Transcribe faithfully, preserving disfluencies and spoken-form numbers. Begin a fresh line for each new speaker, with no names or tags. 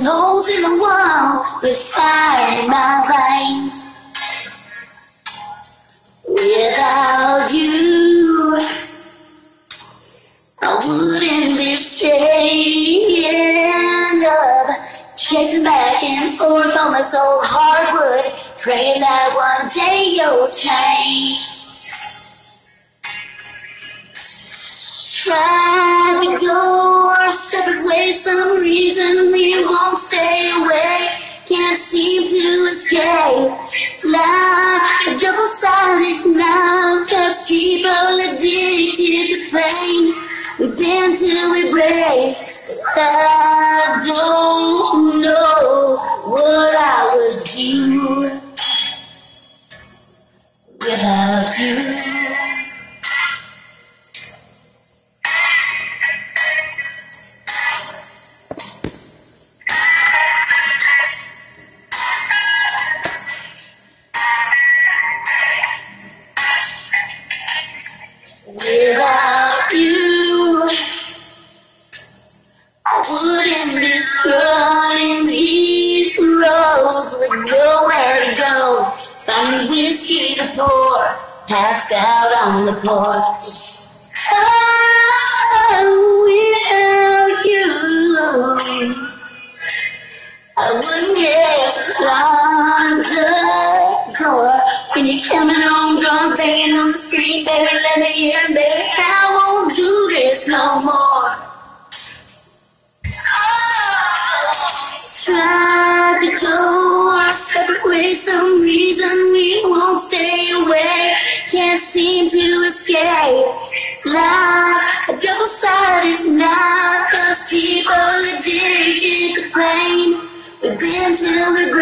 holes in the wall with fire in my veins. Without you, I wouldn't be staying up, chasing back and forth on this old hardwood, praying that one day you'll change. Try to go our separate ways, some reason we won't stay away. Can't seem to escape. It's like a double-sided knife, cause people addicted to pain. We bend till we break. I don't know what I would do without you. Without you, I wouldn't be running these roads with nowhere to go. Some whiskey to pour, passed out on the porch. Oh, without you, I wouldn't get around the door. When you're coming home drunk, banging on the screen, baby, let me in, baby, I won't do this no more. Try to go our separate ways, some reason we won't stay away. Can't seem to escape. It's like a double-sided knife, cause people addicted to pain. We've been till we